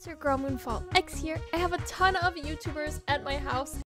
It's your girl moonfallX here. I have a ton of YouTubers at my house